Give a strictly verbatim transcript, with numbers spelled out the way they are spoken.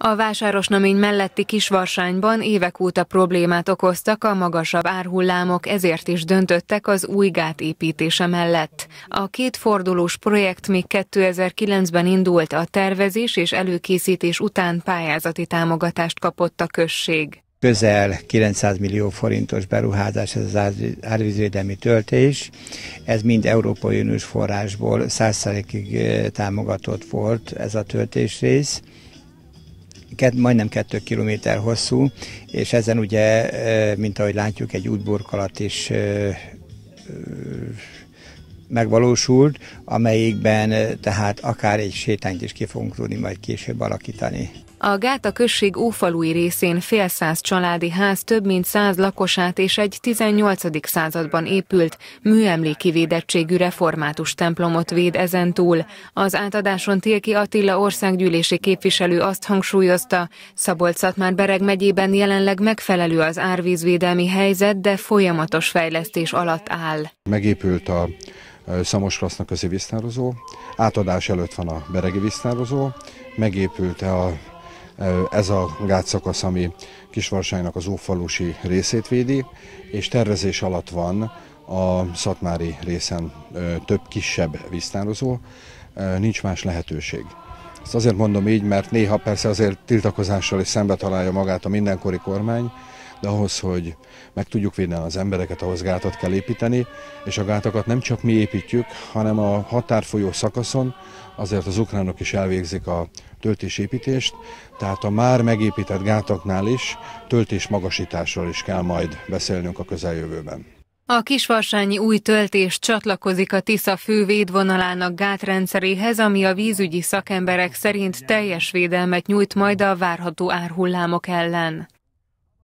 A Vásárosnamény melletti Kisvarsányban évek óta problémát okoztak a magasabb árhullámok, ezért is döntöttek az új gát építése mellett. A kétfordulós projekt még kétezer-kilencben indult, a tervezés és előkészítés után pályázati támogatást kapott a község. Közel kilencszáz millió forintos beruházás ez az árvízvédelmi töltés. Ez mind Európai Uniós forrásból száz százalékig támogatott volt ez a töltésrész. Majdnem kettő kilométer hosszú, és ezen ugye, mint ahogy látjuk, egy útburkolat is megvalósult, amelyikben tehát akár egy sétányt is ki fogunk tudni majd később alakítani. A gát a község ófalui részén fél száz családi ház több mint száz lakosát és egy tizennyolcadik században épült, műemléki védettségű református templomot véd ezentúl. Az átadáson Tilki Attila országgyűlési képviselő azt hangsúlyozta, Szabolcs-Szatmár-Bereg megyében jelenleg megfelelő az árvízvédelmi helyzet, de folyamatos fejlesztés alatt áll. Megépült a Szamosraszna közi víztározó, átadás előtt van a beregi víztározó, megépült a ez a gátszakasz, ami Kisvarsánynak az ófalusi részét védi, és tervezés alatt van a szatmári részen több kisebb víztározó, nincs más lehetőség. Ezt azért mondom így, mert néha persze azért tiltakozással is szembe találja magát a mindenkori kormány, de ahhoz, hogy meg tudjuk védeni az embereket, ahhoz gátat kell építeni, és a gátakat nem csak mi építjük, hanem a határfolyó szakaszon, azért az ukránok is elvégzik a töltésépítést, tehát a már megépített gátaknál is töltés magasításról is kell majd beszélnünk a közeljövőben. A kisvarsányi új töltés csatlakozik a Tisza fő védvonalának gátrendszeréhez, ami a vízügyi szakemberek szerint teljes védelmet nyújt majd a várható árhullámok ellen.